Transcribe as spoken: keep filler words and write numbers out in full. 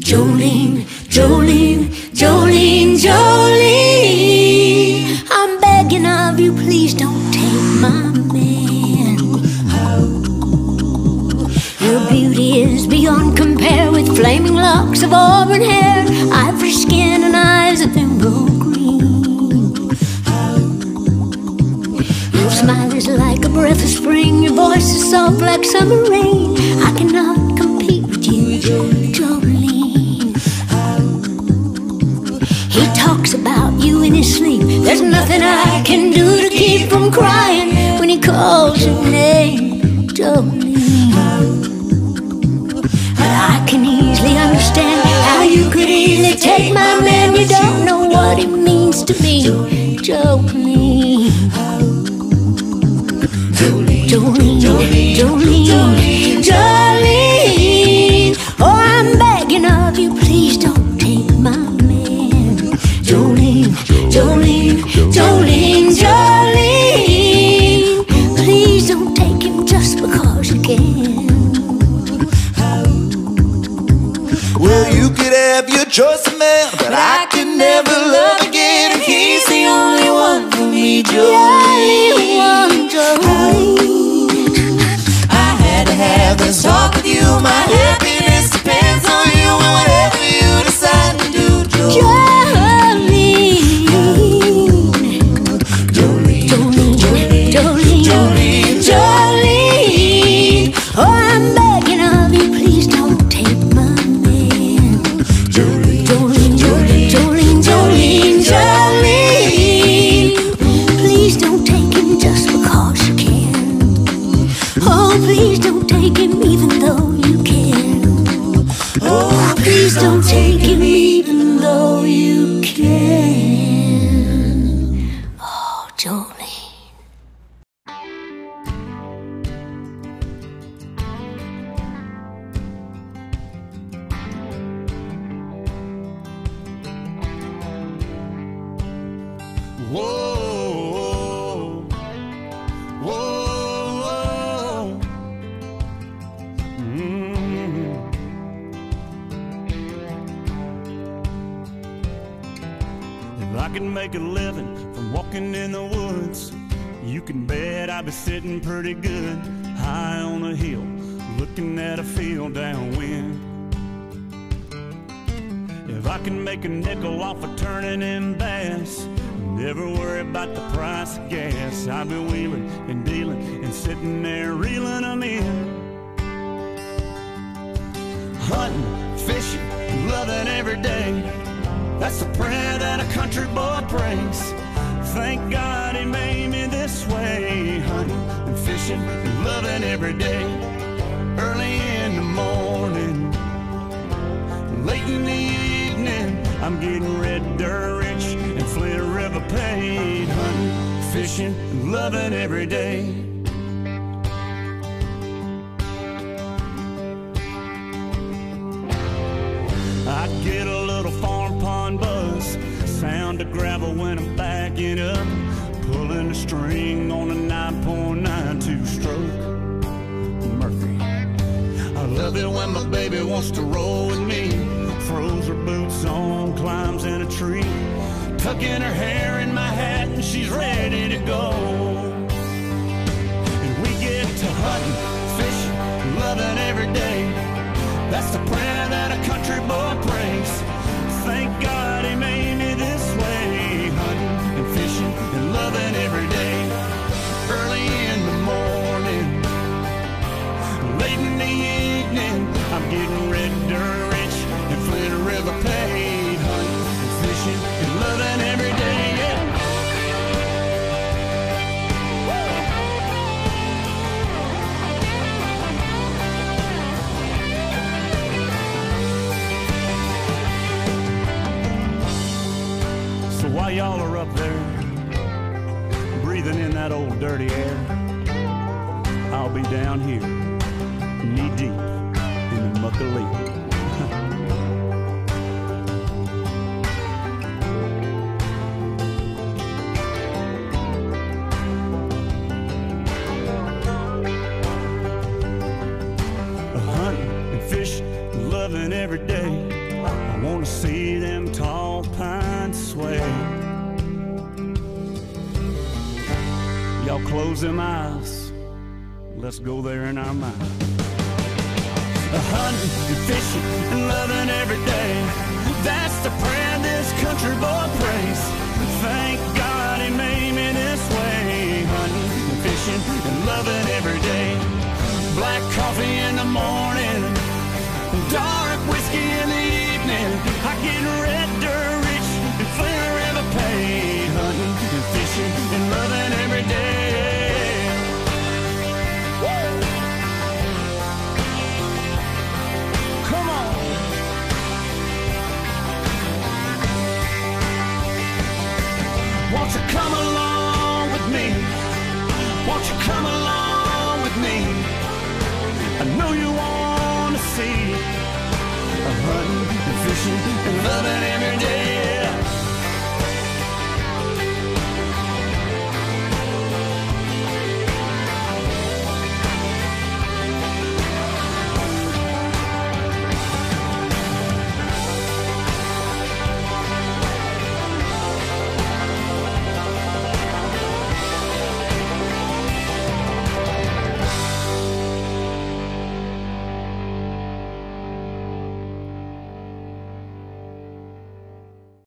Jolene, Jolene, Jolene, Jolene. I'm begging of you, please don't take my man. Your beauty is beyond compare, with flaming locks of auburn hair, ivory skin and eyes of emerald green. Your smile is like a breath of spring, your voice is soft like summer rain. I cannot compete with you, Jolene. He talks about you in his sleep. There's nothing I can do to keep from crying when he calls your name, Jolene. But I can easily understand how you could easily take my man. You don't know what it means to me, Jolene. Jolene, Jolene, Jolene, Jolene. Oh, I'm begging of you, please don't take my man. Jolene, Jolene, Jolene, Jolene. Please don't take him just because you can. Well, you could have your choice of man, but I could never love again, and he's the only one for me, Jolene. I had to have this talk with you. My happiness depends on you, and whatever you decide to do, Jolene. Don't take him even though you can. Oh, Jolene. Whoa, whoa, whoa. Mm. I can make a living from walking in the woods. You can bet I'd be sitting pretty good, high on a hill, looking at a field downwind. If I can make a nickel off of turning in bass, never worry about the price of gas. I'd be wheeling and dealing and sitting there reeling them in. Hunting, fishing, loving every day, that's the prayer that a country boy prays. Thank God he made me this way. Hunting and fishing and loving every day. Early in the morning, late in the evening, I'm getting red dirt rich and Flint River paid. Hunting, fishing and loving every day. I get a little farm pond buzz, sound of gravel when I'm backing up, pulling the string on a nine point nine two stroke Murphy. I love it when my baby wants to roll with me, throws her boots on, climbs in a tree, tucking her hair in my hat and she's ready to go. And we get to hunting, fishing, loving every day. That's the prayer that a country boy prays. Thank God he made me this way. Hunting and fishing and loving every day. Early in the morning, late in the evening, I'm getting red dirt rich and Flint River paid. Hunting and fishing and loving every day, yeah. While y'all are up there, breathing in that old dirty air, I'll be down here, knee deep in the muck of leaf. Hunting and fishing, loving every day. close them eyes, let's go there in our mind. Hunting and fishing and loving every day, that's the prayer this country boy prays. Thank God he made me this way. Hunting and fishing and loving every day. Black coffee in the morning, dark whiskey in the evening. I get red dirt rich and forever pay. Hunting and fishing and loving every day. Woo! Come on. Won't you come along with me? Won't you come along with me? I know you want to see a hunting and fishing and loving every day.